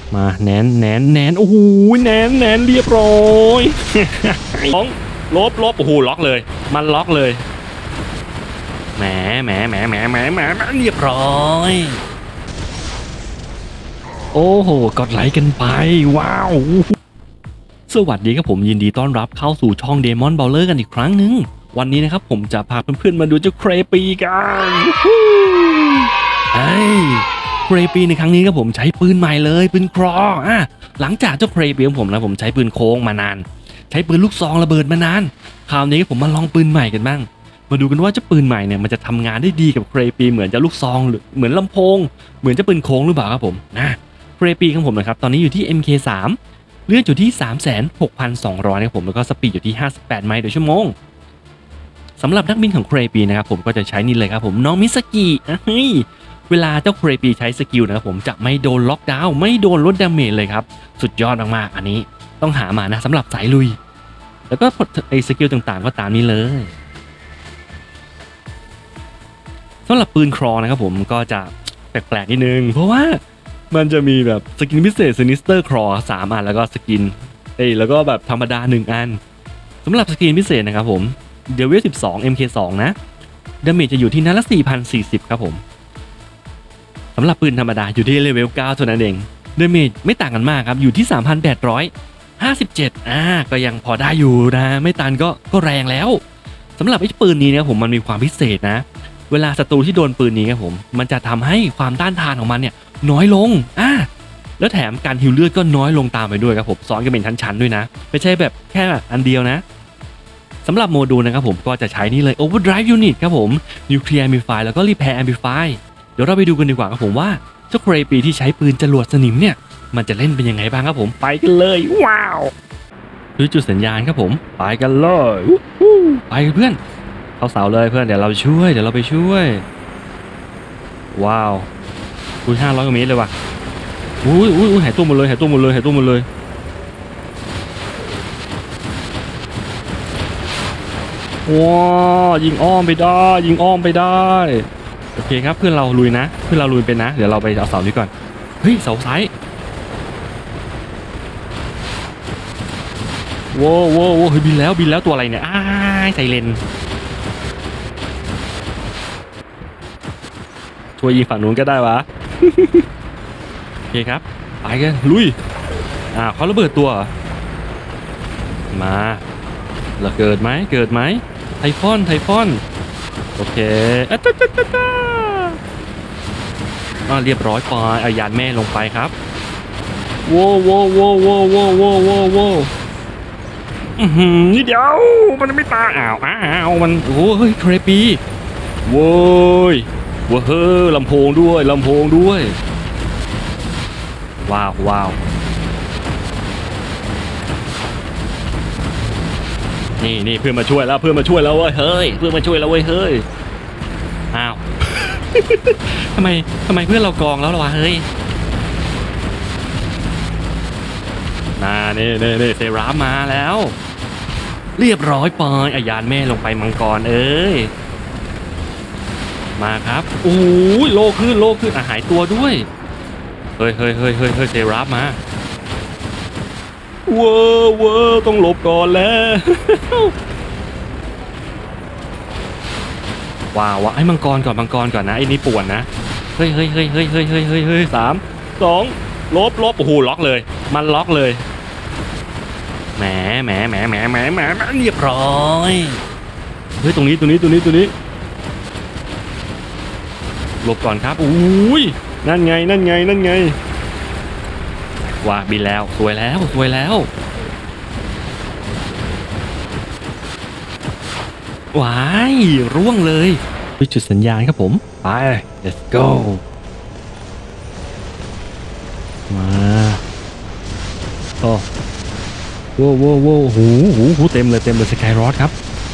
มาแหนโอ้โหแหนเรียบร้อยล้องลบโอ้โหล็อกเลยมันล็อกเลยแหมเรียบร้อยโอ้โหกดไลค์กันไปว้าวสวัสดีครับผมยินดีต้อนรับเข้าสู่ช่อง Demon Brawler กันอีกครั้งหนึ่งวันนี้นะครับผมจะพาเพื่อนๆมาดูเจ้าเครปีกันเฮ้ยเครปีในครั้งนี้ครับผมใช้ปืนใหม่เลยปืนครอหลังจากเจ้าเครปีของผมนะผมใช้ปืนโค้งมานานใช้ปืนลูกซองระเบิดมานานคราวนี้ผมมาลองปืนใหม่กันบ้างมาดูกันว่าเจ้าปืนใหม่เนี่ยมันจะทำงานได้ดีกับเครปีเหมือนจะลูกซองหรือเหมือนลำโพงเหมือนจะปืนโค้งหรือเปล่าครับผมเครปีของผมนะครับตอนนี้อยู่ที่ MK3 เลือดอยู่ที่ 36,200 นะครับผมแล้วก็สปีดอยู่ที่58 ไมล์ต่อชั่วโมงสำหรับนักบินของเครปีนะครับผมก็จะใช้นี่เลยครับผมน้องมิสกิเวลาเจ้าเครปีใช้สกิลนะครับผมจะไม่โดนล็อกดาวน์ไม่โดนลดดาเมจเลยครับสุดยอดมากๆอันนี้ต้องหามานะสำหรับสายลุยแล้วก็ไอสกิลต่างๆก็ตามนี้เลยสำหรับปืนครอนะครับผมก็จะแปลกๆนิดนึงเพราะว่ามันจะมีแบบสกินพิเศษซินิสเตอร์ครอ3 อันแล้วก็สกินแล้วก็แบบธรรมดา1 อันสำหรับสกินพิเศษนะครับผมเดวิล12 MK2 นะดาเมจจะอยู่ที่นัดละ 4,040 ครับผมสำหรับปืนธรรมดาอยู่ที่เลเวล 9เท่านั้นเองดาเมจไม่ต่างกันมากครับอยู่ที่ 3,857 ก็ยังพอได้อยู่นะไม่ตันก็แรงแล้วสำหรับไอ้ปืนนี้เนี่ยผมมันมีความพิเศษนะเวลาศัตรูที่โดนปืนนี้ครับผมมันจะทำให้ความต้านทานของมันเนี่ยน้อยลงแล้วแถมการฮิวเลือดก็น้อยลงตามไปด้วยครับผมซ้อนกันเป็นชั้นๆด้วยนะไม่ใช่แบบแค่อันเดียวนะสำหรับโมดูลนะครับผมก็จะใช้นี่เลย Overdrive Unit ครับผม Nuclear Amplify แล้วก็ Repair Amplify เดี๋ยวเราไปดูกันดีกว่าครับผมว่าเจ้าเครปีที่ใช้ปืนจรวดสนิมเนี่ยมันจะเล่นเป็นยังไงบ้างครับผมไปกันเลยว้าวดูจุดสัญญาณครับผมไปกันเลยไปเพื่อนเข้าเสาเลยเพื่อนเดี๋ยวเราไปช่วยว้าวคุย500 กว่าเมตรเลยว่ะอุ้ยหายตัวหมดเลยว้ายิงอ้อมไปได้โอเคครับเพื่อนเราลุยไปนะเดี๋ยวเราไปเอาเสานี้ก่อนเฮ้ยเสาซ้ายโว้เฮ้ยบินแล้วตัวอะไรเนี่ยไซเรนช่วยยิงฝั่งนู้นก็ได้วะ โอเคครับไปกันลุยเขาระเบิดตัวมาแล้วเกิดไหมไทฟอนโอเคเรียบร้อยไปเอายานแม่ลงไปครับโว้นี่เดี๋ยวมันไม่ตายมันโอ้เฮ้ยเครปีโว้ยเฮ้ยลำโพงด้วยว้าวนี่เพื่อนมาช่วยแล้วเว้ยเฮ้ยอ้าว ทำไมเพื่อนเรากองแล้วล่ะวะเฮ้ยนี่เซรามาแล้วเรียบร้อยไปอายานแม่ลงไปมังกรมาครับโอ้ยโลขึ้นหายตัวด้วยเฮ้ยเซรามาว้าวต้องหลบก่อนแล้วว้าวให้มังกรก่อนนะไอ้นี่ป่วนนะเฮ้ย3 2ลบโอ้โหล็อกเลยมันล็อกเลยแหมเรียบร้อยเฮ้ยตรงนี้หลบก่อนครับอุ้ยนั่นไงว่าบินแล้วสวยแล้วว้ายร่วงเลยด้วยจุดสัญญาณครับผมไป let's go มาโอ้โว้หูเต็มเลยสกายรอดครับ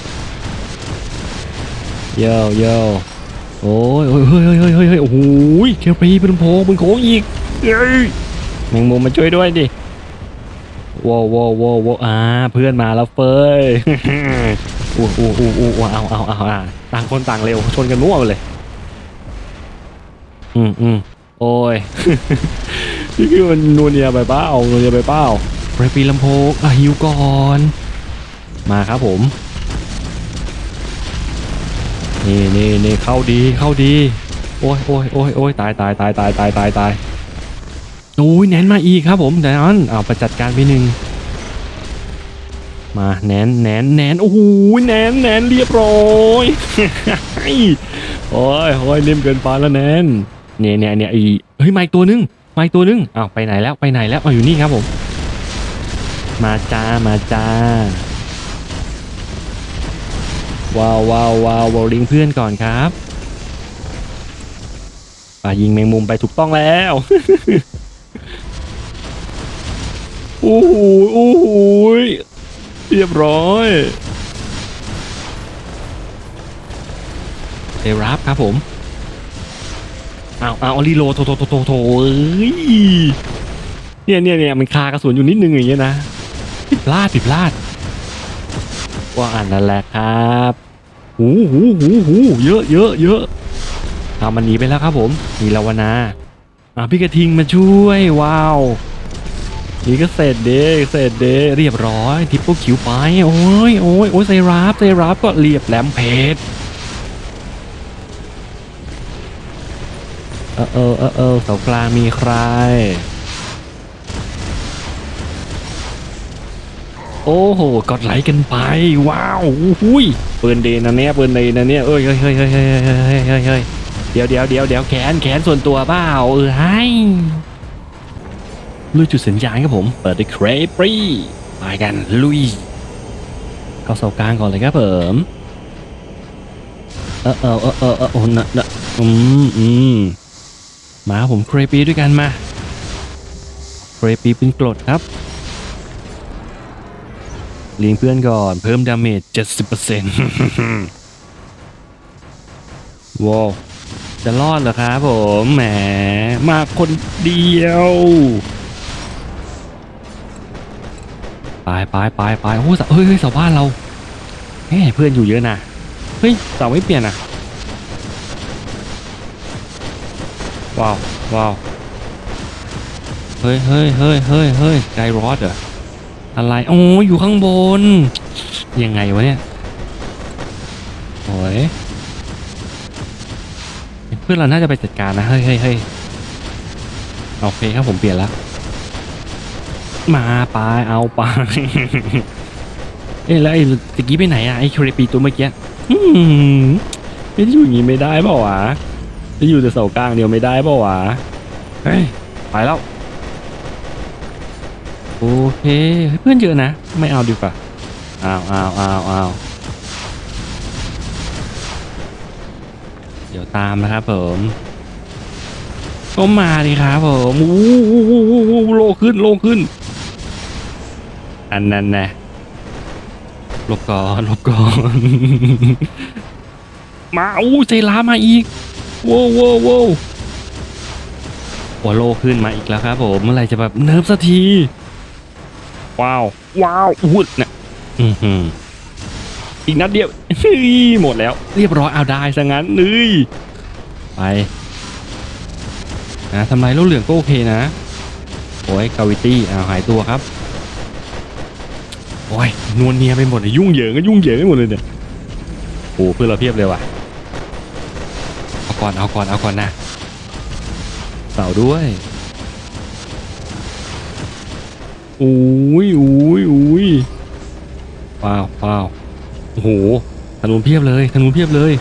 โย่โอ้ยเฮ้ยโอ้โหเคลปีเป็นโค้งอีกแมงมุมมาช่วยด้วยดิว้าวเพื่อนมาแล้วเฟ้ยเอาต่างคนต่างเร็วชนกันมั่วไปเลยโอ้ยนี่คือมันนัวเนียไปเปล่านัวเนียไปเปล่าไปปีลำโพงหิวก่อนมาครับผมนี่เข้าดีโอ้ยตายโอ้ยแนนมาอีกครับผมเดี๋ยวนั้นเอาไปจัดการไปหนึ่งมาแนนโอ้โหแนนเรียบร้อยโอ้ยนิ่มเกินไปแล้วแนนเนี่ยอีเฮ้ยมาอีกตัวนึงอ้าวไปไหนแล้วเอาอยู่นี่ครับผมมาจ้าว้าวลิงเพื่อนก่อนครับยิงแมงมุมไปถูกต้องแล้วโอ้โหเรียบร้อยเอรับครับผมเอารีโลโถเอ้ยเนี่ยมันคากระสุนอยู่นิดนึงอย่างเงี้ยนะผิดพลาดว่าอันนั่นแหละครับหูเยอะมันหนีไปแล้วครับผมมีลาวนาพี่กระทิงมาช่วยว้าวนี่ก็เสร็จเด้เรียบร้อยทิปโปคิวไปโอ้ยไซรับก็เรียบแหลมเพชรเสากลางมีใครโอ้โหกดไลค์กันไปว้าวหุยปืนเดนนะเนี่ยเอ้ยเฮ้ยเดี๋ยวแขนส่วนตัวเปล่าให้ลุยจุดสัญญาณครับผมเปิดด้วยเครปปี้ไปกันลุยเข้าเสากลางก่อนเลยครับผมโอ้นะมาผมเครปปี้ด้วยกันมาเครปปี้เป็นกรดครับเลี้ยงเพื่อนก่อนเพิ่มดาเมจ 70% ว้าวจะรอดเหรอครับผมแหมมาคนเดียวไปโอ้เฮ้ยเสาบ้านเราเฮ้ยเพื่อนอยู่เยอะนะเฮ้ยเสาไม่เปลี่ยนอ่ะว้าวเฮ้ยไกรอดเหรออะไรโอ้อยู่ข้างบนยังไงวะเนี่ยโอ้ยเพื่อนเราน่าจะไปจัดการนะเฮ้ยโอเคครับผมเปลี่ยนแล้วมาไปเอาไป แล้วไอ้ตะกี้ไปไหนอะไอ้ครีปีตัวเมื่อกี้ไม่อยู่อย่างงี้ไม่ได้เปล่าวะจะอยู่แต่เสากลางเดียวไม่ได้เปล่าวะเฮ้ยไปแล้วโอเคเพื่อนเยอะนะไม่เอาดีกว่าเอาเดี๋ยวตามนะครับผมก็มาดิครับผมโลขึ้นอันนั้นนะหลบก่อนมาใจร้ามาอีกว้าวหัวโลขึ้นมาอีกแล้วครับผมเมื่อไหร่จะแบบเนิร์ฟสักทีว้าวอุ้ดนะอีกนัดเดียวหมดแล้วเรียบร้อยเอาได้ซะงั้นเลยไปนะทำลายโลเหลืองก็โอเคนะโอ้ยกาวิตี้หายตัวครับโอ้ยนวลเนียไปหมดเลยยุ่งเหยิงไปหมดเลยเนี่ยโอ้เพื่อนเราเพียบเลยว่ะเอาก่อนนะเสาด้วยอุ้ยว้าวโอ้โหธนูเพียบเลย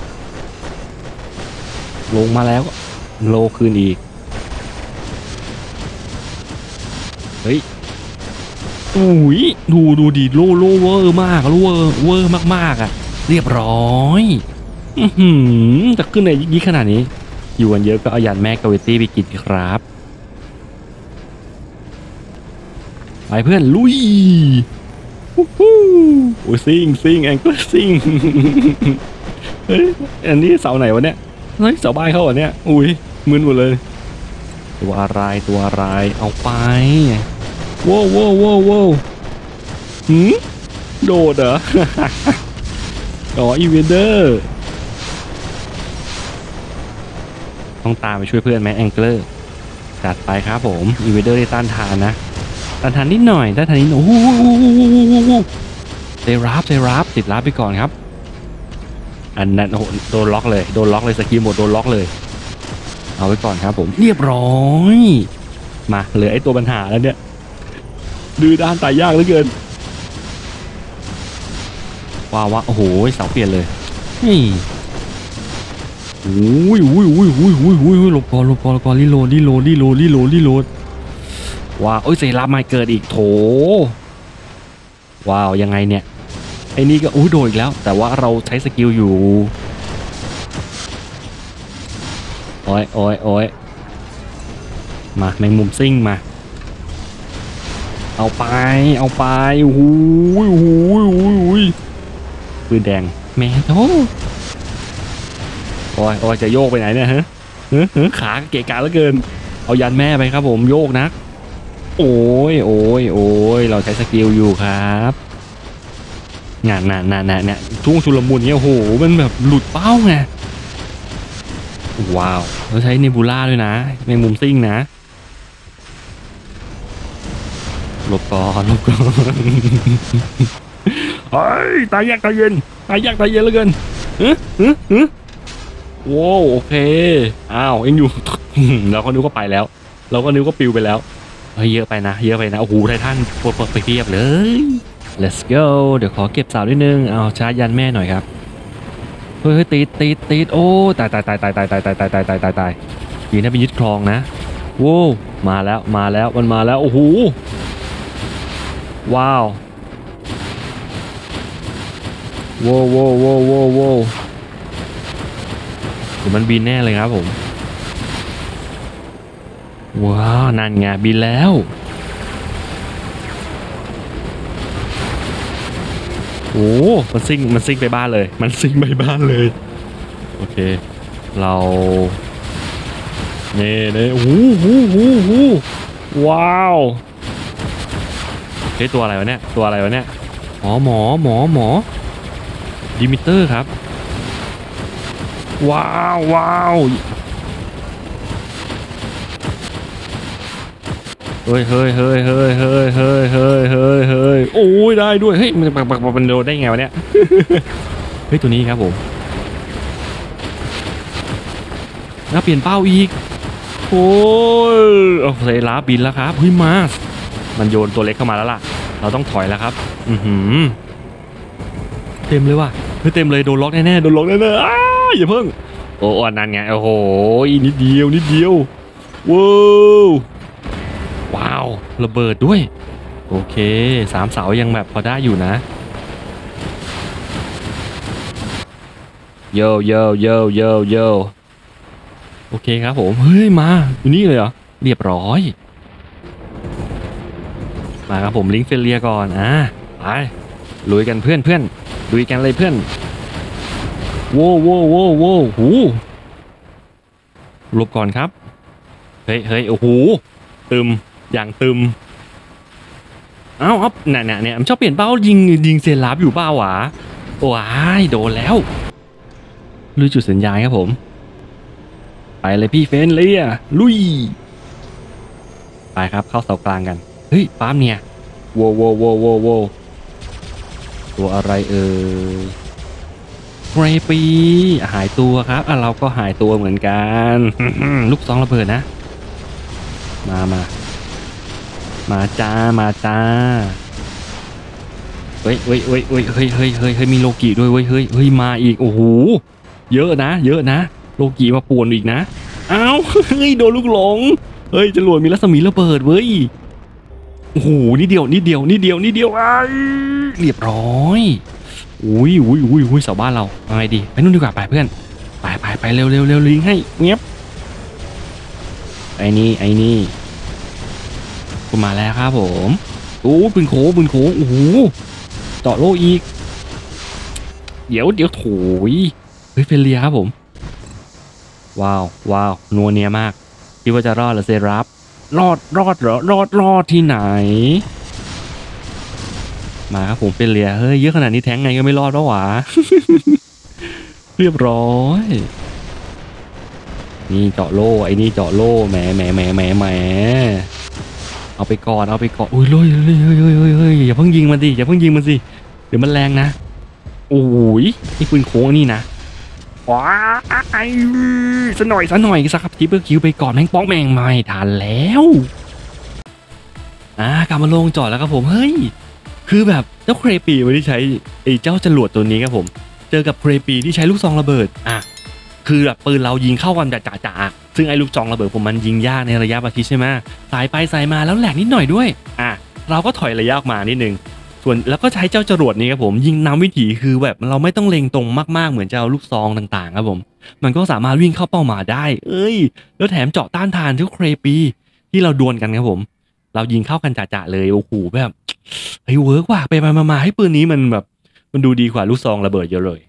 ลงมาแล้วโลคืนอีกเฮ้ยอุ้ยดูดีโลเวอร์มากเวอร์มากอ่ะเรียบร้อยจะขึ้นในยี่ขนาดนี้อยู่กันเยอะก็เอายันแม่กาเวตี้ไปกินครับไปเพื่อนลุยโอ้ยซิ่งแองเกิลซิ่งเฮ้ยอันนี้เสาไหนวะเนี่ยเฮ้ยเสาบ้านเขาเหรอเนี่ยอุ้ยมึนหมดเลยตัวอะไรเอาไปว้าวโดดเหรออีเวนเดอร์ต้องตามไปช่วยเพื่อนไหมแองเกิลจัดไปครับผมอีเวเดอร์ได้ต้านทานนะต้านทานนิดหน่อยต้านทานนิดหน่อยโอ้โหเซรับติดรับไปก่อนครับอันนั้นโอ้โหโดนล็อกเลยสกิลหมดโดนล็อกเลยเอาไว้ก่อนครับผมเรียบร้อยมาเหลือไอ้ตัวปัญหาแล้วเนี่ยดื้อด้านตายยากเหลือเกินว้าวโอ้โหเสาเปลี่ยนเลยนี่อุ้ยหลบก่อนรีโหลดว้าวเอ้ยเซรับมาเกิดอีกโถว้าวยังไงเนี่ยไอ้นี่ก็โดนอีกแล้วแต่ว่าเราใช้สกิลอยู่โอ้ยมาแมงมุมซิ่งมาเอาไปโอ้โหปืนแดงแม่โธ่โอ้ยจะโยกไปไหนเนี่ยฮะขาเกะกะเหลือเกินเอายันแม่ไปครับผมโยกนะโอ้ยเราใช้สกิลอยู่ครับงานเนี่ยช่วงชุลมุนเนี่ยโอ้โหมันแบบหลุดเป้าไงว้าวเราใช้เนบูล่าด้วยนะแมงมุมซิ่งนะหลบก่อนเฮ้ยตายยากตายเย็นเหลือเกินโว้โอเคอ้าวเอ็งอยู่ เราก็นึกว่าไปแล้วเราก็นึกว่าปิวไปแล้วเฮ้ยเยอะไปนะโอ้โหไททันปวดไปเพียบเลย let's go เดี๋ยวขอเก็บสาวนิดนึงเอาชาร์จยันแม่หน่อยครับเฮ้ยติดโอ้ตายยิงถ้าไปยึดคลองนะโว้มาแล้วมันมาแล้วโอ้โหว้าวโว้เดี๋ยวมันบินแน่เลยครับผมว้าวนั่นไงบินแล้วโอ้มันซิ่งไปบ้านเลยโอเคเราเนี่ยโอ้โหว้าวเฮ้ยตัวอะไรวะเนี่ยอ๋อหมอดิมิเตอร์ครับว้าวเฮ้ยโอ้ยได้ด้วยเฮ้ยมันโดนได้ไงวะเนี่ยเฮ้ยตัวนี้ครับผมแล้วเปลี่ยนเป้าอีกโอ้ยเอาเซราบินแล้วครับเฮ้ยมามันโยนตัวเล็กเข้ามาแล้วล่ะเราต้องถอยแล้วครับเต็มเลยว่ะเต็มเลยโดนล็อกแน่อ้าอย่าเพิ่งโอ้นั่นไงโอ้โหนิดเดียวว้าวระเบิดด้วยโอเค3 เสายังแบบพอได้อยู่นะโยโอเคครับผมเฮ้ยมาอยู่นี่เลยเหรอเรียบร้อยมาครับผมลิงก์เฟเลียก่อนไปลุยกันเพื่อนลุยกันเลยเพื่อนโว้หูหลบก่อนครับเฮ้ยโอ้โหตึมอย่างตึมเอ้าเนี่ยมันชอบเปลี่ยนเป้ายิงเซราฟอยู่เป้าหวะโอ้ยโดนแล้วลุยจุดสัญญาณครับผมไปเลยพี่เฟนเลยลุยไปครับเข้าเสากลางกันเฮ้ยปั๊มเนี่ยโว้ตัวอะไรเกรปีหายตัวครับเราก็หายตัวเหมือนกันลูกซองระเบิดนะมาจ้าเฮ้ยมีโลกิด้วยเฮ้ยมาอีกโอ้โหเยอะนะโลกิมาป่วนอีกนะอ้าวเฮ้ยโดนลูกหลงเฮ้ยจรวดมีรัศมีระเบิดเว้ยโอ้โหนิดเดียวไอ้เรียบร้อยอุ้ยเสาบ้านเราเอาไงดีไปนู่นดีกว่าไปเพื่อนไปเร็วลิงให้เงียบไอ้นี่คุณมาแล้วครับผมโอ้ปืนโขโอ้โหเจาะโลอีกเดี๋ยวโถยเฮ้ยเฟเลียครับผมว้าวนัวเนียมากคิดว่าจะรอดหรือเซรับรอดเหรอรอดที่ไหนมาครับผมเฟเลียเฮ้ยเยอะขนาดนี้แทงไงก็ไม่รอดแล้วหวะ เรียบร้อยนี่เจาะโล่ไอ้นี่เจาะโล่แหมเอาไปก่อนอุ้ยเฮ้ยอย่าเพิ่งยิงมันสิเดี๋ยวมันแรงนะโอ้ยไอ้ปืนโค้งนี่นะว้าไอ้ซะหน่อยสักทิปเปอร์คิวไปก่อนแม่งป้องแม่งไม่ทันแล้วกลับมาลงจอดแล้วครับผมเฮ้ยคือแบบเจ้าเครปีไม่ได้ใช้ไอ้เจ้าจรวดตัวนี้ครับผมเจอกับเครปีที่ใช้ลูกซองระเบิดคือแบบปืนเรายิงเข้ากันจ่าซึ่งไอ้ลูกซองระเบิดผมมันยิงยากในระยะประชิดใช่ไหมสายไปสายมาแล้วแหลกนิดหน่อยด้วยเราก็ถอยระยะออกมานิดนึงส่วนแล้วก็ใช้เจ้าจรวดนี้ครับผมยิงนำวิถีคือแบบเราไม่ต้องเล็งตรงมากๆเหมือนเจ้าลูกซองต่างๆครับผมมันก็สามารถวิ่งเข้าเป้าหมายได้แล้วแถมเจาะต้านทานทุกเครปีที่เราดวลกันครับผมเรายิงเข้ากันจ่าเลยโอ้โหแบบเฮ้ยเวิร์กว่ะไปมาให้ปืนนี้มันแบบมันดูดีกว่าลูกซองระเบิดเยอะเลย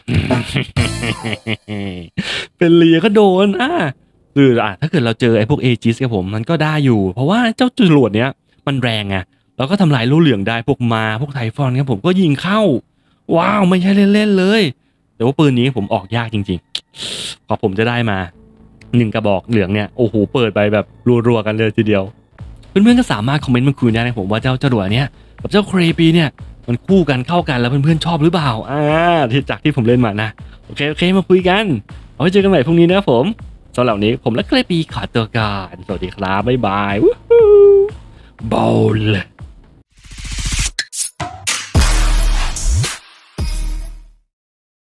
เป็นเลียก็โดนคือถ้าเกิดเราเจอไอ้พวกเอจิสครับผมมันก็ได้อยู่เพราะว่าเจ้าจรวดเนี้ยมันแรงไงแล้วก็ทำลายโล่เหลืองได้พวกไทฟอนครับผมก็ยิงเข้าว้าวไม่ใช่เล่นๆเลยแต่ว่าปืนนี้ผมออกยากจริงๆพอผมจะได้มา1กระบอกเหลืองเนี่ยโอ้โหเปิดไปแบบรัวๆกันเลยทีเดียวเพื่อนๆก็สามารถคอมเมนต์มาคุยได้นะผมว่าเจ้าจรวดเนี้ยกับเจ้าเครปีเนี่ยมันคู่กันเข้ากันแล้วเพื่อนๆชอบหรือเปล่าจากที่ผมเล่นมานะโอเคมาคุยกันเอาไว้เจอกันใหม่พรุ่งนี้นะครับผมสำหรับวันนี้ผมและเครปีขอตัวก่อนสวัสดีครับบ๊ายบายบอล